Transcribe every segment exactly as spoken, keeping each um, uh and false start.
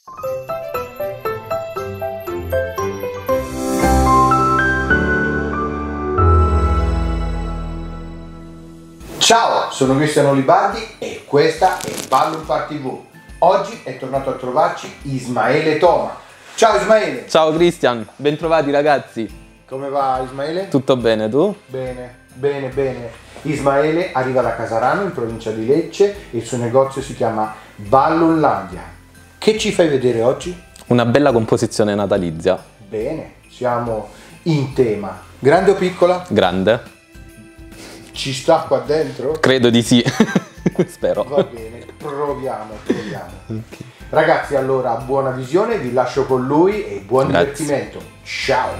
Ciao, sono Cristiano Libardi e questa è Ballon tivù. Oggi è tornato a trovarci Ismaele Toma. Ciao Ismaele! Ciao Cristian, bentrovati ragazzi. Come va Ismaele? Tutto bene, tu? Bene, bene, bene. Ismaele arriva da Casarano in provincia di Lecce e il suo negozio si chiama Ballonlandia. Che ci fai vedere oggi? Una bella composizione natalizia. Bene, siamo in tema. Grande o piccola? Grande. Ci sta qua dentro? Credo di sì. Spero. Va bene, proviamo, proviamo. Okay. Ragazzi, allora, buona visione, vi lascio con lui e buon Grazie. divertimento. Ciao!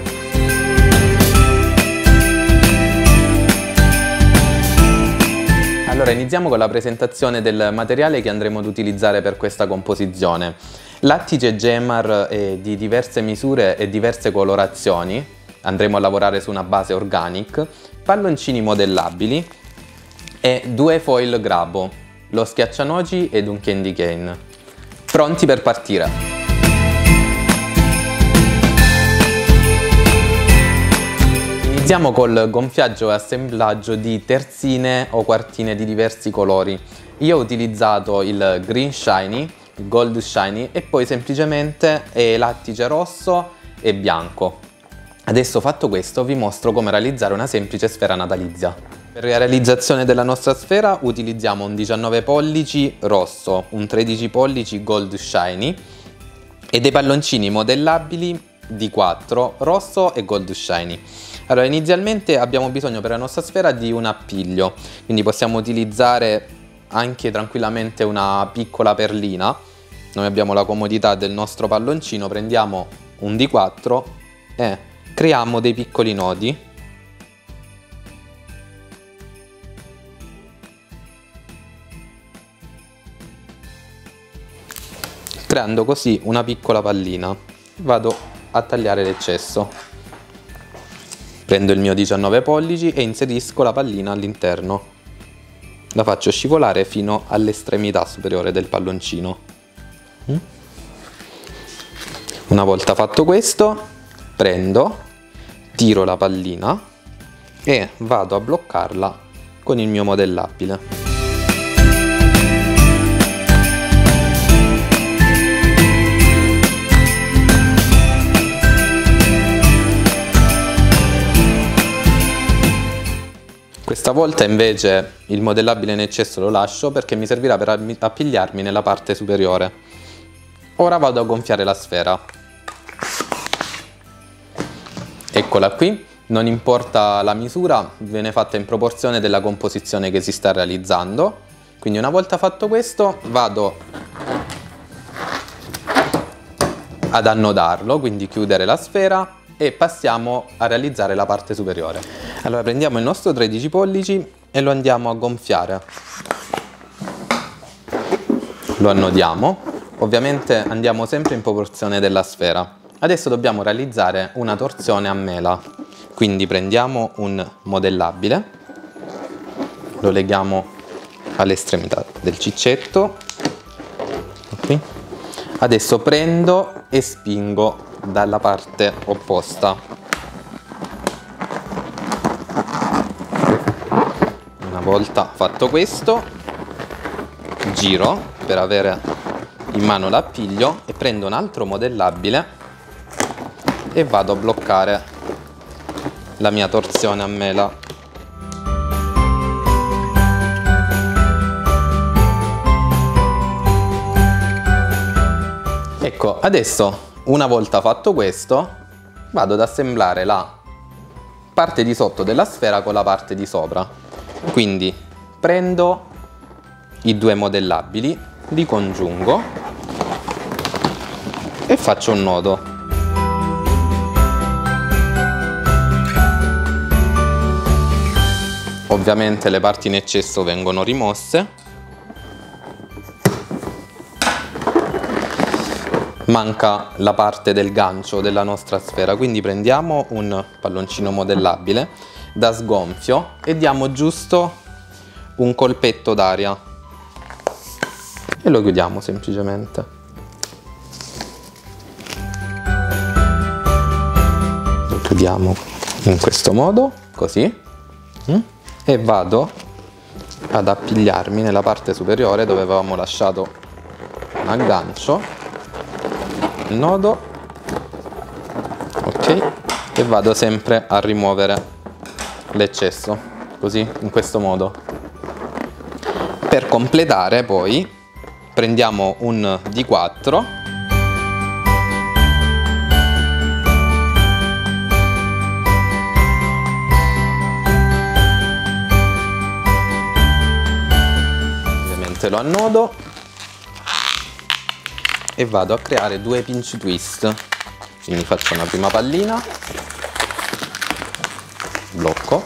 Allora, iniziamo con la presentazione del materiale che andremo ad utilizzare per questa composizione. Lattice Gemar è di diverse misure e diverse colorazioni. Andremo a lavorare su una base organic. Palloncini modellabili e due foil grabo, lo schiaccianoci ed un candy cane. Pronti per partire! Iniziamo col gonfiaggio e assemblaggio di terzine o quartine di diversi colori. Io ho utilizzato il green shiny, il gold shiny e poi semplicemente lattice rosso e bianco. Adesso fatto questo vi mostro come realizzare una semplice sfera natalizia. Per la realizzazione della nostra sfera utilizziamo un diciannove pollici rosso, un tredici pollici gold shiny e dei palloncini modellabili di quattro rosso e gold shiny. Allora, inizialmente abbiamo bisogno per la nostra sfera di un appiglio, quindi possiamo utilizzare anche tranquillamente una piccola perlina. Noi abbiamo la comodità del nostro palloncino, prendiamo un D quattro e creiamo dei piccoli nodi creando così una piccola pallina. Vado a tagliare l'eccesso, prendo il mio diciannove pollici e inserisco la pallina all'interno, la faccio scivolare fino all'estremità superiore del palloncino. Una volta fatto questo, prendo, tiro la pallina e vado a bloccarla con il mio modellabile. Questa volta invece il modellabile in eccesso lo lascio perché mi servirà per appigliarmi nella parte superiore. Ora vado a gonfiare la sfera. Eccola qui, non importa la misura, viene fatta in proporzione della composizione che si sta realizzando. Quindi una volta fatto questo vado ad annodarlo, quindi chiudere la sfera e passiamo a realizzare la parte superiore. Allora prendiamo il nostro tredici pollici e lo andiamo a gonfiare. Lo annodiamo, ovviamente andiamo sempre in proporzione della sfera. Adesso dobbiamo realizzare una torsione a mela, quindi prendiamo un modellabile, lo leghiamo all'estremità del ciccetto, qui. Adesso prendo e spingo dalla parte opposta. Una volta fatto questo, giro per avere in mano l'appiglio e prendo un altro modellabile e vado a bloccare la mia torsione a mela. Ecco, adesso una volta fatto questo vado ad assemblare la parte di sotto della sfera con la parte di sopra. Quindi prendo i due modellabili, li congiungo e faccio un nodo. Ovviamente le parti in eccesso vengono rimosse. Manca la parte del gancio della nostra sfera, quindi prendiamo un palloncino modellabile da sgonfio e diamo giusto un colpetto d'aria e lo chiudiamo semplicemente. chiudiamo in questo modo, così, e vado ad appigliarmi nella parte superiore dove avevamo lasciato un aggancio, il nodo, ok, e vado sempre a rimuovere l'eccesso, così, in questo modo. Per completare poi prendiamo un D quattro lo annodo e vado a creare due pinch twist, quindi faccio una prima pallina, blocco,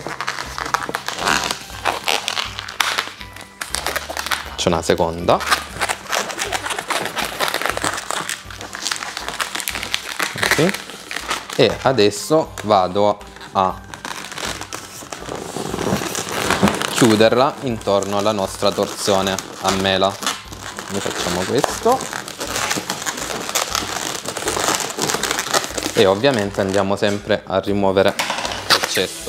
faccio una seconda, okay. E adesso vado a chiuderla intorno alla nostra torsione a mela. Noi facciamo questo e ovviamente andiamo sempre a rimuovere l'eccesso.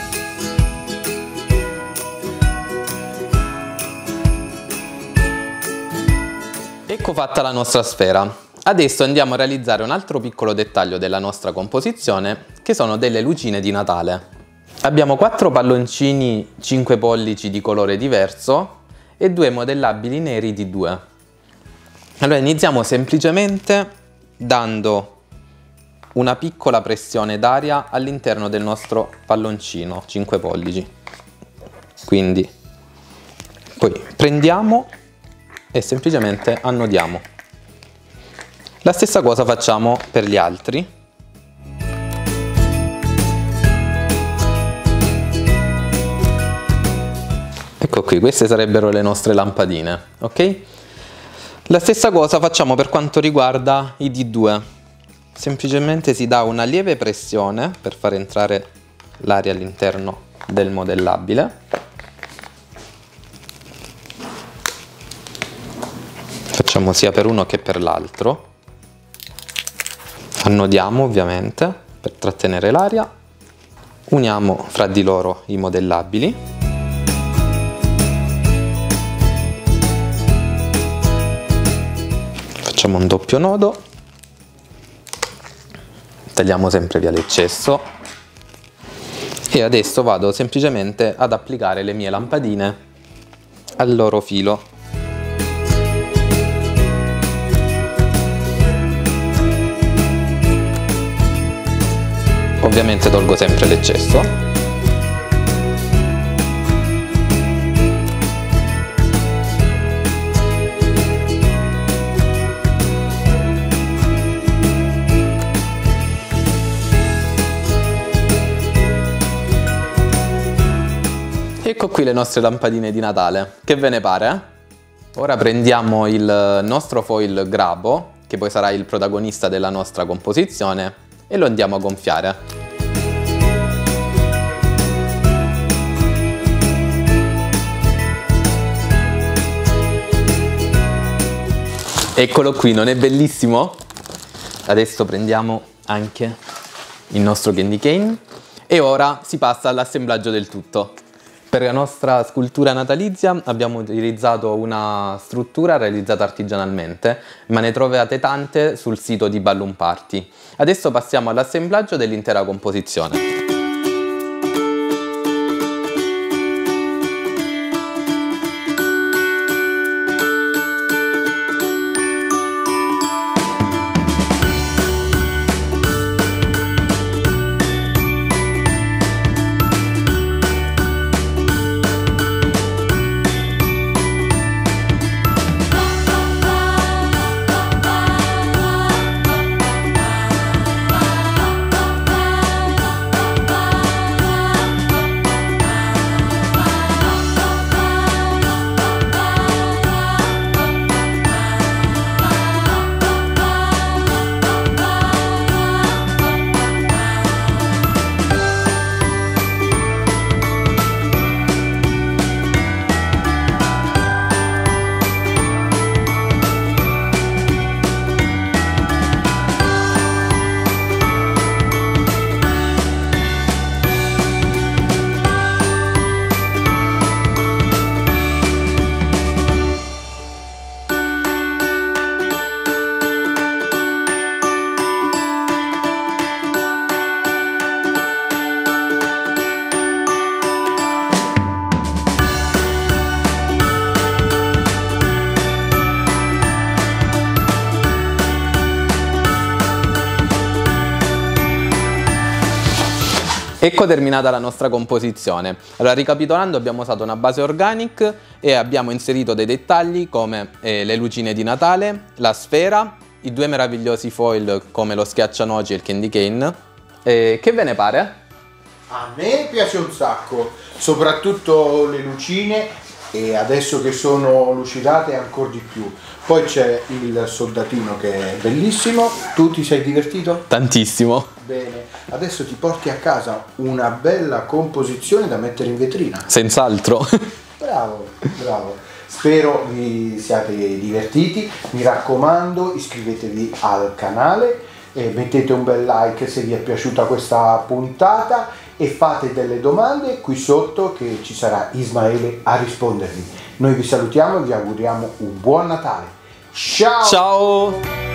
Ecco fatta la nostra sfera. Adesso andiamo a realizzare un altro piccolo dettaglio della nostra composizione, che sono delle lucine di Natale. Abbiamo quattro palloncini cinque pollici di colore diverso e due modellabili neri di due. Allora iniziamo semplicemente dando una piccola pressione d'aria all'interno del nostro palloncino cinque pollici. Quindi poi prendiamo e semplicemente annodiamo. La stessa cosa facciamo per gli altri. Ecco qui, queste sarebbero le nostre lampadine, ok? La stessa cosa facciamo per quanto riguarda i D due. Semplicemente si dà una lieve pressione per far entrare l'aria all'interno del modellabile. Facciamo sia per uno che per l'altro. Annodiamo ovviamente per trattenere l'aria. Uniamo fra di loro i modellabili. Facciamo un doppio nodo, tagliamo sempre via l'eccesso e adesso vado semplicemente ad applicare le mie lampadine al loro filo. Ovviamente tolgo sempre l'eccesso. Ecco qui le nostre lampadine di Natale, che ve ne pare? Ora prendiamo il nostro foil grabo, che poi sarà il protagonista della nostra composizione, e lo andiamo a gonfiare. Eccolo qui, non è bellissimo? Adesso prendiamo anche il nostro candy cane e ora si passa all'assemblaggio del tutto. Per la nostra scultura natalizia abbiamo utilizzato una struttura realizzata artigianalmente, ma ne trovate tante sul sito di Balloon Party. Adesso passiamo all'assemblaggio dell'intera composizione. Ecco terminata la nostra composizione. Allora, ricapitolando, abbiamo usato una base organic e abbiamo inserito dei dettagli come eh, le lucine di Natale, la sfera, i due meravigliosi foil come lo schiaccianoci e il candy cane. Eh, che ve ne pare? A me piace un sacco, soprattutto le lucine, e adesso che sono lucidate ancora di più. Poi c'è il soldatino che è bellissimo. Tu ti sei divertito? Tantissimo. Bene, adesso ti porti a casa una bella composizione da mettere in vetrina. Senz'altro. Bravo, bravo. Spero vi siate divertiti. Mi raccomando, iscrivetevi al canale, e mettete un bel like se vi è piaciuta questa puntata e fate delle domande qui sotto che ci sarà Ismaele a rispondervi. Noi vi salutiamo e vi auguriamo un buon Natale. Ciao! Ciao!